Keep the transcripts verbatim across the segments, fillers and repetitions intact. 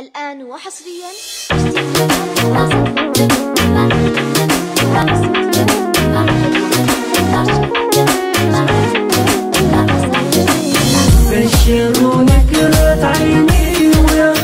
الآن وحصريا بشروني كرة عيني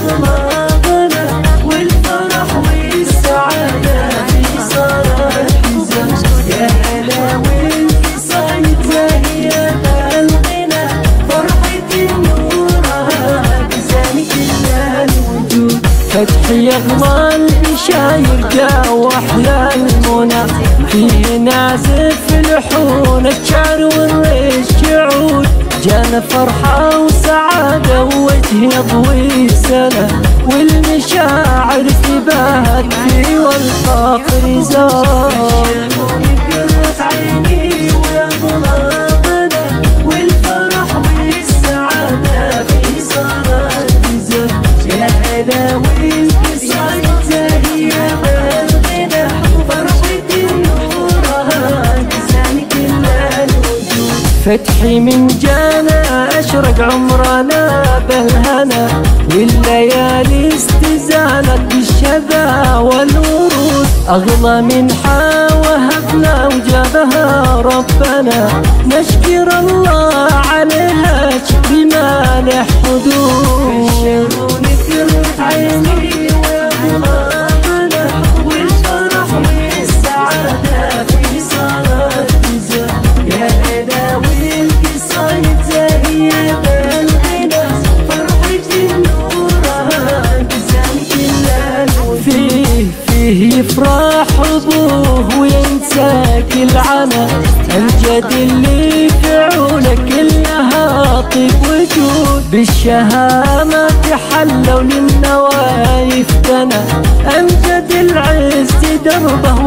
ويغمضنا والفرح والسعادة في صلاة حزن يا هلا وانتصال تهيا بالغنى فرحة النورها بزاني كل الوجود فتح يغمى البشاير جا واحلى المنى فيه نازف لحون الشعر والريش يعود جانا فرحة وسعادة ووجه يضوي سنة والمشاعر تباهت فيه والفخر زاد قرة عيني ويغمضنا والفرح والسعادة في صلاة زاد يا هلا وانتصال تهيا بالغنى فرحة نورها بزاني كل الوجود فتحي من جانا أشرق عمرنا بالهنا والليالي استزانت بالشذا والورود أغلى منحة وهبنا وجابها ربنا نشكر الله عليها شكر ما له حدود بشروني كرة عيني ويغمضنا والفرح والسعادة في صلاة زاد يا هلا والانتصال تهيا بالغنى فرحة نورها بزاني كل الوجود فيه فيه يفرح أبوه وينسى كل عنا الجد اللي في عونه كلها طيب وجود بالشهامة تحلوا للنوايف دنا أمجد العز دربه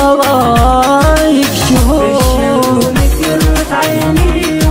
والخوايف شهود كرة عيني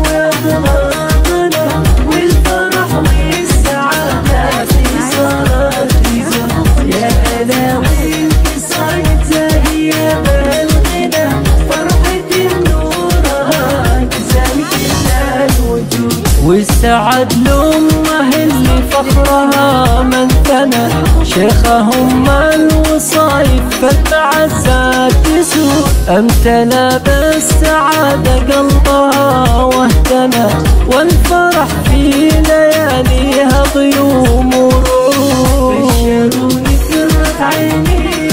ويغمضنا والفرح والسعادة في صلاة زاد يا هلا وانتصال تهيا بالغنى فرحة نورها بزاني كل الوجود والسعد لأمه اللي فخرها من ثنى شيخهم الوصايف فالمعزات تسود امتلى بالسعادة قلبها واهتنى والفرح في لياليها ضيوم ورعود بشروني كرة عيني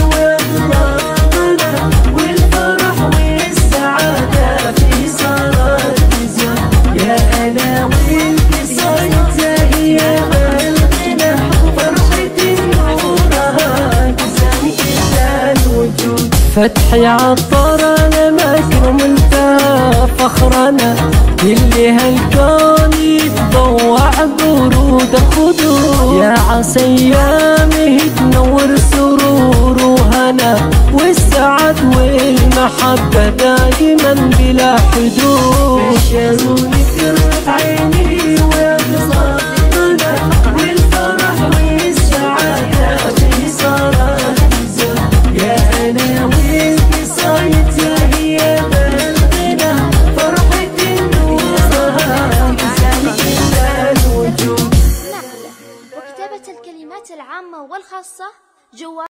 ويغمضنا والفرح والسعادة في صلاة زاد يا هلا وانتصال تهيا بالغنى فرحة نورها بزاني كل الوجود فتحي عطرنا مكرم انتهى فخرنا اللي هالكون يتضوع برود الخدود يا عسى ايامه تنور سرور وهنا والسعد والمحبة دائما بلا حدود بشروني كرة عيني ويغمضنا والفرح والسعادة في صلاة زاد يا هلا وانتصال تهيا بالغنى فرحة نورها بزاني كل الوجود نقل وكتابة الكلمات العامة والخاصة جوال